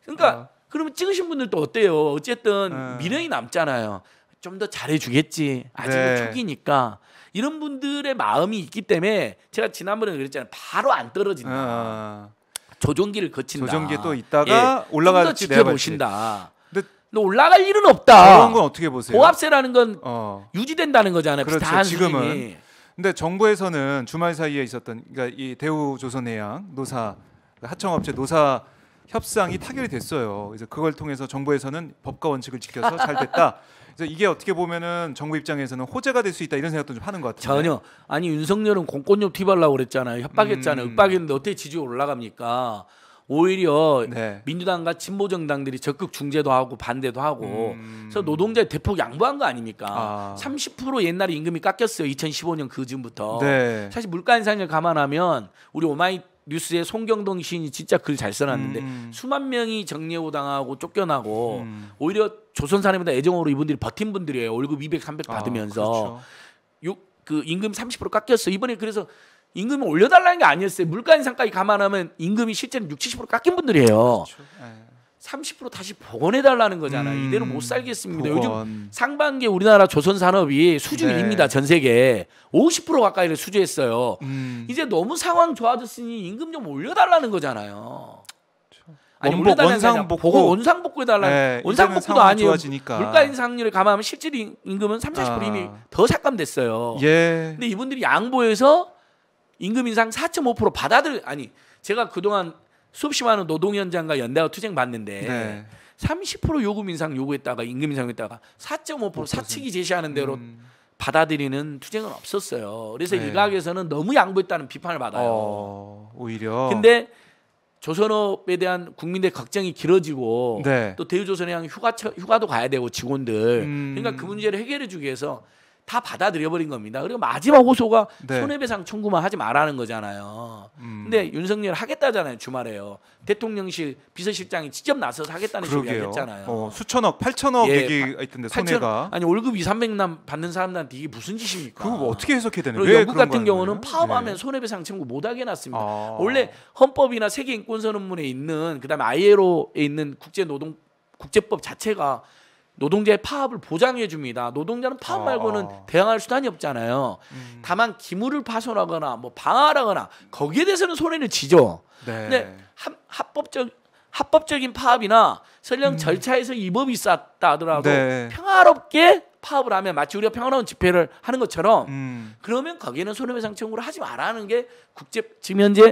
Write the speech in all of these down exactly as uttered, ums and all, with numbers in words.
그러니까 어. 그러면 찍으신 분들도 어때요? 어쨌든 어. 미련이 남잖아요. 좀 더 잘해주겠지. 아직은 네. 초기니까. 이런 분들의 마음이 있기 때문에 제가 지난번에 그랬잖아요. 바로 안 떨어진다. 어. 조종기를 거친다. 조종기에 또 있다가 예, 올라갈지 좀 더 지켜보신다. 근데 근데 올라갈 일은 없다. 그런 건 어떻게 보세요? 보합세라는 건 어. 유지된다는 거잖아요. 그렇죠. 비슷한 지금은. 수준이. 근데 정부에서는 주말 사이에 있었던 그러니까 이 대우조선해양 노사 하청업체 노사 협상이 타결이 됐어요. 그래서 그걸 통해서 정부에서는 법과 원칙을 지켜서 잘 됐다. 그래서 이게 어떻게 보면은 정부 입장에서는 호재가 될 수 있다 이런 생각도 좀 하는 것 같아요. 전혀. 아니 윤석열은 공권력 투입하려고 그랬잖아요. 협박했잖아요. 음. 윽박했는데 어떻게 지지율 올라갑니까? 오히려 네. 민주당과 진보 정당들이 적극 중재도 하고 반대도 하고 음. 그래서 노동자의 대폭 양보한 거 아닙니까? 아. 삼십 퍼센트 옛날에 임금이 깎였어요. 이천십오 년 그 즈음부터. 네. 사실 물가 인상을 감안하면 우리 오마이 뉴스의 송경동 시인이 진짜 글 잘 써놨는데 음. 수만 명이 정예호 당하고 쫓겨나고 음. 오히려 조선사람보다 애정으로 이분들이 버틴 분들이에요. 월급 이백, 삼백 받으면서 아, 그렇죠. 요, 그 임금 삼십 퍼센트 깎였어. 이번에 그래서 임금을 올려달라는 게 아니었어요. 물가 인상까지 감안하면 임금이 실제는 육십, 칠십 퍼센트 깎인 분들이에요. 그렇죠. 네. 삼십 퍼센트 다시 복원해달라는 거잖아. 음, 이대로 못 살겠습니다. 복원. 요즘 상반기 우리나라 조선 산업이 수준 네. 일입니다. 전 세계 오십 퍼센트 가까이를 수주했어요. 음. 이제 너무 상황 좋아졌으니 임금 좀 올려달라는 거잖아요. 아니, 원복, 올려달라는 게 아니라 원상복구. 보고 원상복구해달라는 네, 원상복구도 이제는 상황이 아니에요. 좋아지니까. 물가 인상률을 감안하면 실질 임금은 삼십, 사십 퍼센트 이미 아. 더 삭감됐어요. 예. 근데 이분들이 양보해서 임금 인상 사 점 오 퍼센트 받아들 아니 제가 그동안 수없이 많은 노동 현장과 연대와 투쟁 봤는데 네. 삼십 퍼센트 요금 인상 요구했다가 임금 인상했다가 사 점 오 퍼센트 사측이 제시하는 대로 음. 받아들이는 투쟁은 없었어요. 그래서 네. 일각에서는 너무 양보했다는 비판을 받아요. 어, 오히려. 근데 조선업에 대한 국민들의 걱정이 길어지고 네. 또 대우조선해양 휴가 휴가도 가야 되고 직원들 음. 그러니까 그 문제를 해결해 주기 위해서 다 받아들여 버린 겁니다. 그리고 마지막 호소가 네. 손해배상 청구만 하지 말라는 거잖아요. 음. 근데 윤석열 하겠다잖아요. 주말에요. 대통령실 비서실장이 직접 나서서 하겠다는 식으로 그러게요. 이야기했잖아요. 어, 수천억, 팔천억 예, 얘기가 있던데 팔천 손해가. 아니 월급 이삼백만 받는 사람들한테 이게 무슨 짓입니까? 그거 뭐 어떻게 해석해야 되는 그리고 왜 영국 그런 같은 거예요? 경우는 파업하면 네. 손해배상 청구 못하게 해놨습니다. 아. 원래 헌법이나 세계인권선언문에 있는 그다음에 아이엘오에 있는 국제노동 국제법 자체가 노동자의 파업을 보장해 줍니다. 노동자는 파업 아. 말고는 대항할 수단이 없잖아요. 음. 다만 기물을 파손하거나 뭐 방화하거나 거기에 대해서는 손해를 지죠. 네. 근데 합, 합법적 합법적인 파업이나 설령 음. 절차에서 위법이 있었다 하더라도 네. 평화롭게 파업을 하면 마치 우리가 평화로운 집회를 하는 것처럼 음. 그러면 거기에는 손해배상 청구를 하지 말라는 게 국제 지금 현재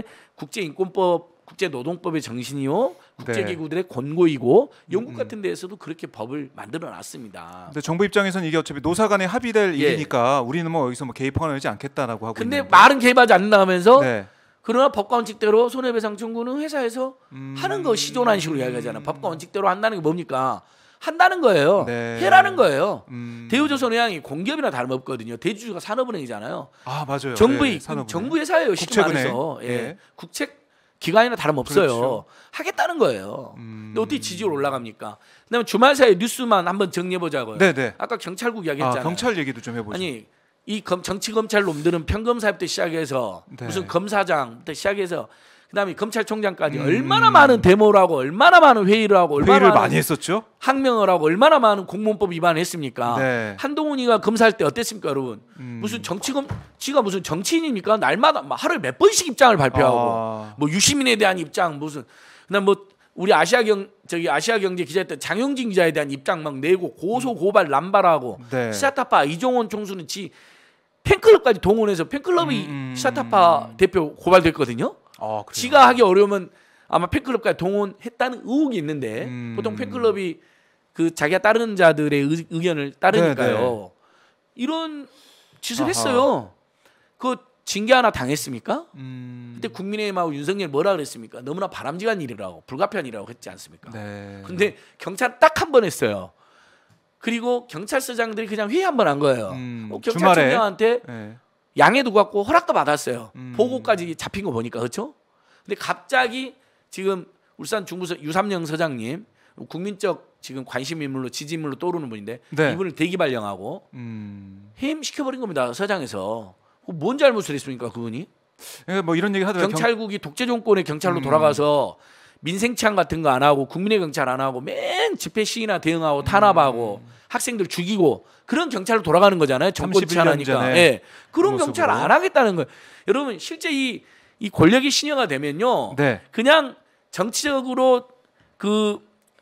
국제인권법, 국제노동법의 정신이요, 국제기구들의 권고이고 영국 음. 같은 데에서도 그렇게 법을 만들어놨습니다. 근데 정부 입장에서는 이게 어차피 노사 간에 합의될 예. 일이니까 우리는 뭐 여기서 뭐 개입하거나 하지 않겠다라고 하고 근데 있는데. 말은 개입하지 않는다면서 네. 그러나 법과 원칙대로 손해배상 청구는 회사에서 음. 하는 것이죠라는 식으로 이야기하잖아요. 법과 원칙대로 한다는 게 뭡니까? 한다는 거예요. 네. 해라는 거예요. 음. 대우조선해양이 공기업이나 다름없거든요. 대주주가 산업은행이잖아요. 아 맞아요. 정부 예, 이 산업은행. 정부 회사예요. 쉽게 국책은행. 말해서 예. 예. 국책 기관이나 다름없어요. 그렇죠. 하겠다는 거예요. 음. 근데 어떻게 지지율 올라갑니까? 그다음에 주말 사이 뉴스만 한번 정리해 보자고요. 네네. 아까 경찰국 아, 이야기했잖아요. 경찰 얘기도 좀 해보죠. 아니 이 검, 정치 검찰 놈들은 평검사부터 시작해서 네. 무슨 검사장부터 시작해서 그다음에 검찰총장까지 음. 얼마나 많은 데모를 하고 얼마나 많은 회의를 하고 얼마나 회의를 많은 많이 했었죠. 항명을 하고 얼마나 많은 공무원법 위반을 했습니까? 네. 한동훈이가 검사할 때 어땠습니까, 여러분? 음. 무슨 정치검 지가 무슨 정치인입니까? 날마다 막 하루에 몇 번씩 입장을 발표하고 아. 뭐 유시민에 대한 입장 무슨 그다음 뭐 우리 아시아경 저기 아시아경제 기자였던 장용진 기자에 대한 입장 막 내고 고소 고발 남발하고 네. 시사타파 이종원 총수는 지 팬클럽까지 동원해서 팬클럽이 음, 음, 시사타파 음. 대표 고발됐거든요. 아, 그래요? 지가 하기 어려우면 아마 팬클럽까지 동원했다는 의혹이 있는데 음. 보통 팬클럽이 그 자기가 따르는 자들의 의, 의견을 따르니까요. 네, 이런 짓을 아하. 했어요. 그 징계 하나 당했습니까? 음. 그때 국민의힘하고 윤석열 뭐라 그랬습니까? 너무나 바람직한 일이라고 불가피한 일이라고 했지 않습니까? 네. 근데 경찰 딱 한 번 했어요. 그리고 경찰서장들이 그냥 회의 한 번 한 거예요. 음, 어, 경찰청장한테 네. 양해도 갖고 허락도 받았어요. 음. 보고까지 잡힌 거 보니까 그렇죠? 근데 갑자기 지금 울산 중부서 유삼영 서장님 국민적 지금 관심 인물로 지지 인물로 떠오르는 분인데 네. 이분을 대기 발령하고 음. 해임 시켜버린 겁니다. 서장에서 뭔 잘못을 했습니까 그분이? 그러니까 뭐 이런 얘기 하더라도 경찰국이 독재 정권의 경찰로 음. 돌아가서 민생 치안 같은 거 안 하고 국민의 경찰 안 하고 맨 집회 시위나 대응하고 탄압하고 음. 학생들 죽이고 그런 경찰로 돌아가는 거잖아요. 정권 치안하니까. 예. 그런 모습으로. 경찰 안 하겠다는 거예요. 여러분 실제 이, 이 권력이 신여가 되면요. 네. 그냥 정치적으로 그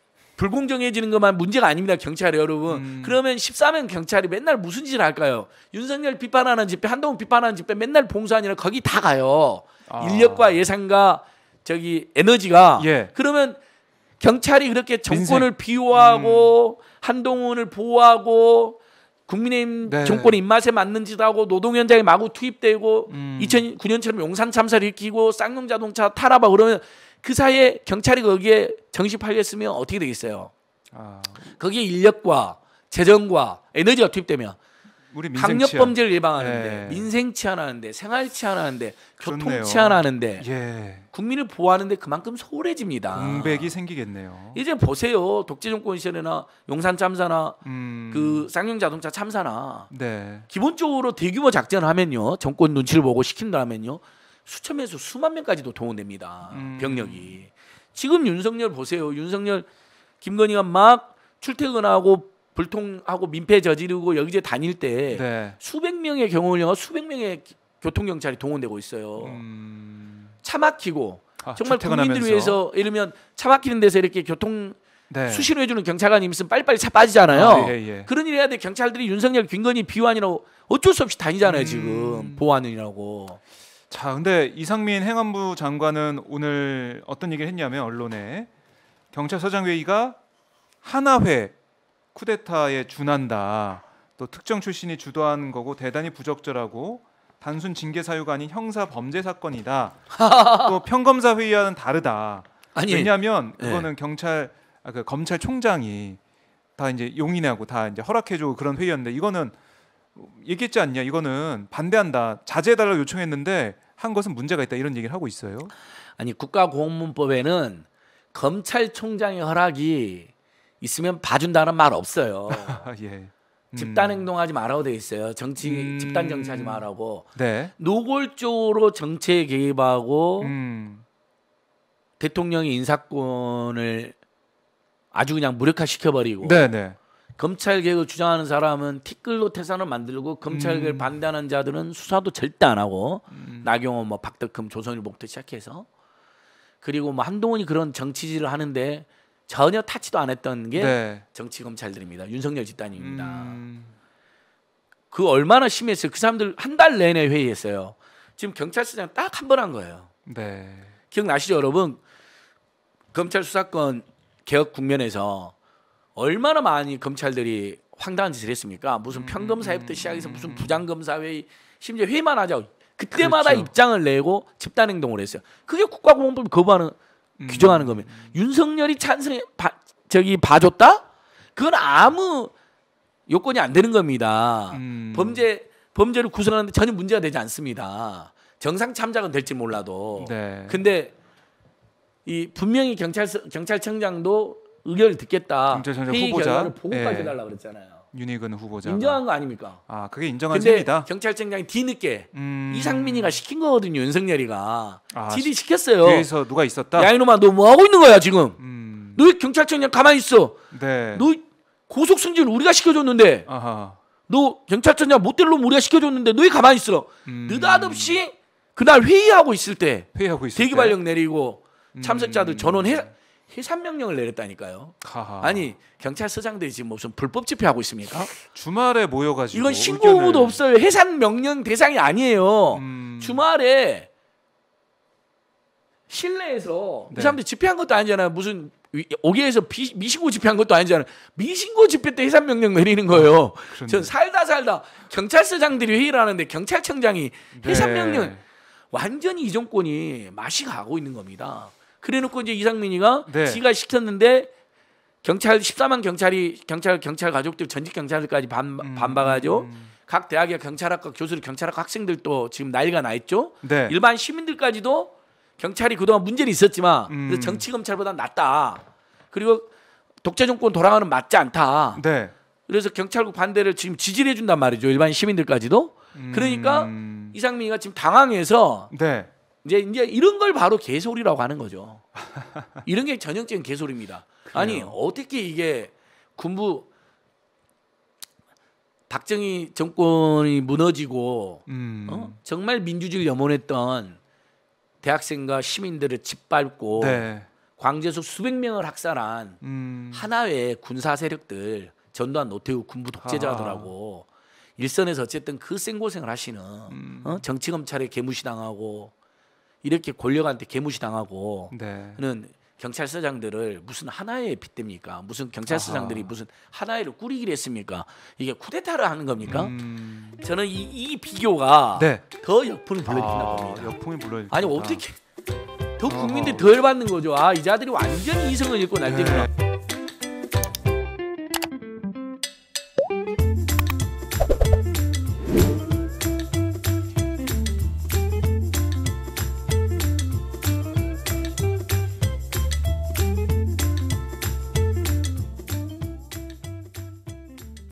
불공정해지는 것만 문제가 아닙니다. 경찰이 여러분. 음. 그러면 십사 명 경찰이 맨날 무슨 짓을 할까요? 윤석열 비판하는 집회, 한동훈 비판하는 집회 맨날 봉사하느라 거기 다 가요. 아. 인력과 예산과 저기 에너지가. 예. 그러면 경찰이 그렇게 정권을 민생. 비호하고 음. 한동훈을 보호하고 국민의힘 네. 정권의 입맛에 맞는 짓 하고 노동 현장에 마구 투입되고 음. 이천구 년처럼 용산 참사를 일으키고 쌍용 자동차 탄압하고 그러면 그 사이에 경찰이 거기에 정시 팔렸으면 어떻게 되겠어요? 아. 거기에 인력과 재정과 에너지가 투입되면 우리 강력 범죄를 예방하는데 예. 민생 치안하는데 생활 치안하는데 교통 그렇네요. 치안하는데 예. 국민을 보호하는데 그만큼 소홀해집니다. 공백이 생기겠네요. 이제 보세요. 독재 정권 시절에나 용산 참사나 음. 그 쌍용 자동차 참사나 네. 기본적으로 대규모 작전을 하면요. 정권 눈치를 보고 시킨다면요. 수천 명에서 수만 명까지도 동원됩니다. 음. 병력이. 지금 윤석열 보세요. 윤석열 김건희가 막 출퇴근하고 불통하고 민폐 저지르고 여기저기 다닐 때 네. 수백 명의 경호원과 수백 명의 교통 경찰이 동원되고 있어요. 음... 차 막히고 아, 정말 출퇴근하면서. 국민들을 위해서 예를 들면 차 막히는 데서 이렇게 교통 네. 수신호 해주는 경찰관이 있으면 빨리빨리 차 빠지잖아요. 아, 예, 예. 그런 일 해야 돼. 경찰들이 윤석열 김건희 비호하느라고 어쩔 수 없이 다니잖아요. 음... 지금 보호하느라고. 자, 근데 이상민 행안부 장관은 오늘 어떤 얘기를 했냐면 언론에 경찰서장 회의가 하나회 쿠데타에 준한다. 또 특정 출신이 주도한 거고 대단히 부적절하고 단순 징계 사유가 아닌 형사 범죄 사건이다. 또 평검사 회의와는 다르다. 아니, 왜냐하면 네. 그거는 경찰 아, 그 검찰총장이 다 이제 용인하고 다 이제 허락해주고 그런 회의였는데 이거는 얘기했지 않냐? 이거는 반대한다. 자제해달라고 요청했는데 한 것은 문제가 있다. 이런 얘기를 하고 있어요. 아니 국가공무법에는 검찰총장의 허락이 있으면 봐준다는 말 없어요. 예. 음. 집단 행동하지 말라고 돼 있어요. 정치 음. 집단 정치하지 말라고. 네. 노골적으로 정치에 개입하고 음. 대통령의 인사권을 아주 그냥 무력화시켜버리고. 네네. 검찰 개혁을 주장하는 사람은 티끌로 태산을 만들고 검찰 개혁을 음. 반대하는 자들은 수사도 절대 안 하고 음. 나경원, 뭐 박덕흠, 조선일보부터 시작해서 그리고 뭐 한동훈이 그런 정치질을 하는데. 전혀 타치도 안 했던 게 네. 정치 검찰들입니다. 윤석열 집단입니다. 음... 그 얼마나 심했어요. 그 사람들 한 달 내내 회의했어요. 지금 경찰서장 딱 한 번 한 거예요. 네. 기억나시죠, 여러분? 검찰 수사권 개혁 국면에서 얼마나 많이 검찰들이 황당한 짓을 했습니까? 무슨 평검사회부터 시작해서 무슨 부장검사회의 심지어 회의만 하자고 그때마다 그렇죠. 입장을 내고 집단행동을 했어요. 그게 국가공무법을 거부하는 음. 규정하는 거면 윤석열이 찬성해 봐, 저기 봐줬다? 그건 아무 요건이 안 되는 겁니다. 음. 범죄 범죄를 구성하는데 전혀 문제가 되지 않습니다. 정상 참작은 될지 몰라도. 네. 근데 이 분명히 경찰 경찰청장도 의견을 듣겠다. 경찰청장 회의 후보자 결과를 보고까지 네. 달라고 그랬잖아요. 윤희근 후보자 인정한 거 아닙니까? 아 그게 인정한 근데 셈이다. 경찰청장이 뒤늦게 음... 이상민이가 시킨 거거든요. 윤석열이가 아, 지리 시켰어요. 뒤에서 누가 있었다. 야 이놈아 너 뭐 하고 있는 거야 지금? 음... 너 경찰청장 가만히 있어. 네. 너 고속 승진을 우리가 시켜줬는데. 아하. 너 경찰청장 못될 놈 우리가 시켜줬는데 너희 가만히 있어. 음... 느닷없이 그날 회의하고 있을 때 회의하고 있을 대기 때? 발령 내리고 참석자들 전원 해. 해산 명령을 내렸다니까요. 하하. 아니 경찰서장들이 지금 무슨 불법 집회하고 있습니까? 주말에 모여가지고 이건 신고 의무도 의견을... 없어요. 해산 명령 대상이 아니에요. 음... 주말에 실내에서 네. 이 사람들 집회한 것도 아니잖아요. 무슨 오개에서 비, 미신고 집회한 것도 아니잖아요. 미신고 집회 때 해산 명령 내리는 거예요. 아, 전 살다 살다 경찰서장들이 회의를 하는데 경찰청장이 네. 해산 명령 완전히 이 정권이 맛이 가고 있는 겁니다. 그래놓고 이제 이상민이가 네. 지가 시켰는데 경찰 십사만 경찰이 경찰 경찰 가족들 전직 경찰들까지 반 음, 반박하죠. 음. 각 대학의 경찰학과 교수들 경찰학과 학생들도 지금 난리가 나 있죠. 네. 일반 시민들까지도 경찰이 그동안 문제는 있었지만 음. 그래서 정치 검찰보다 낫다. 그리고 독재 정권 돌아가는 맞지 않다. 네. 그래서 경찰국 반대를 지금 지지를 해준단 말이죠. 일반 시민들까지도. 음. 그러니까 이상민이가 지금 당황해서. 네. 이제 이제 이런 걸 바로 개소리라고 하는 거죠. 이런 게 전형적인 개소리입니다. 아니 어떻게 이게 군부 박정희 정권이 무너지고 음. 어? 정말 민주주의를 염원했던 대학생과 시민들을 짓밟고 네. 광주에서 수백 명을 학살한 음. 하나의 군사 세력들 전두환 노태우 군부 독재자들하고 일선에서 어쨌든 그 생고생을 하시는 음. 어? 정치 검찰에 개무시당하고 이렇게 권력한테 개무시당하고 네. 는 경찰서장들을 무슨 하나에 빗댑니까? 무슨 경찰서장들이 아하. 무슨 하나를 꾸리기를 했습니까? 이게 쿠데타를 하는 겁니까? 음. 저는 이, 이 비교가 네. 더 역풍을 불러일으킨다고 아, 봅니다. 역풍이 불러. 아니 어떻게 더 국민들이 덜 받는 거죠? 아 이 자들이 완전히 이성을 잃고 날뛰구나. 네.